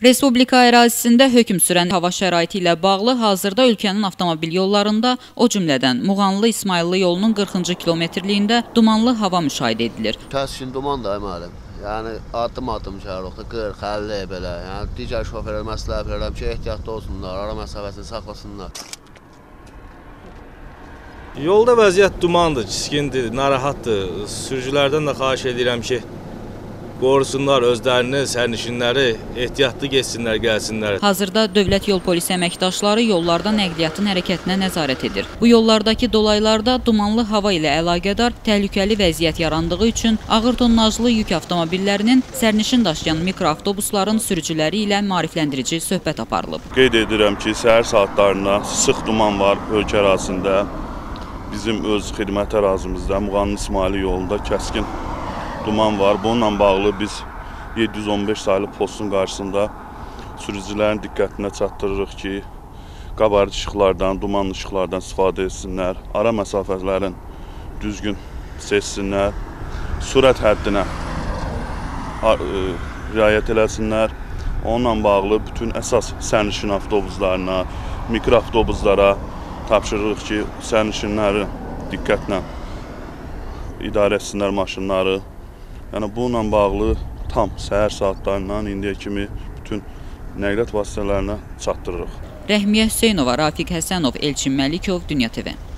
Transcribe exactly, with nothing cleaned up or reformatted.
Respublika ərazisində hökm sürən hava şəraiti ilə bağlı hazırda ölkənin avtomobil yollarında, o cümlədən Muğanlı-İsmayıllı yolunun qırxıncı kilometrliyində dumanlı hava müşahidə edilir. Kəskin duman da müəllim. Yəni addım-addım çağırıqda qırx, əlli belə. Yəni digər şoferlər məsləhət verirəm ki, ehtiyatlı olsunlar, ara məsafəsini saxlasınlar. Yolda vəziyyət dumandır, çiskindir, narahatdır. Sürücülərdən də xahiş edirəm ki, qorusunlar özlərini, sərnişinləri, ehtiyatlı geçsinlər, gəlsinlər. Hazırda Dövlət Yol Polisi əməkdaşları yollarda nəqliyyatın hərəkətinə nəzarət edir. Bu yollardakı dolaylarda dumanlı hava ilə əlaqədar təhlükəli vəziyyət yarandığı üçün ağır tonnajlı yük avtomobillərinin sərnişin daşıyan mikroavtobusların sürücüləri ilə maarifləndirici söhbət aparılıb. Qeyd edirəm ki, səhər saatlarında sıx duman var ölkə ərazisində. Bizim öz xidmət ərazimizdə Muğanlı-İsmayıllı yolunda kəskin duman var. Bununla bağlı biz yeddi yüz on beş sayılı postun qarşısında sürücülərin diqqətinə çatdırırıq ki, qabarıq işıqlardan, dumanlı işıqlardan istifadə etsinlər, ara məsafələrin düzgün seçsinlər, sürət həddinə riayət eləsinlər. Onunla bağlı bütün əsas sərnişin avtobuslarına, mikroavtobuslara tapşırırıq ki, sərnişinləri diqqətlə idarə etsinlər maşınları. Yəni, bununla bağlı tam səhər saatlarından indiyə kimi bütün nəqliyyat vasitələrinə çatdırırıq. Rəhmiyə Hüseynova, Rafiq Həsənov, Elçin Məlikov, Dünya T V.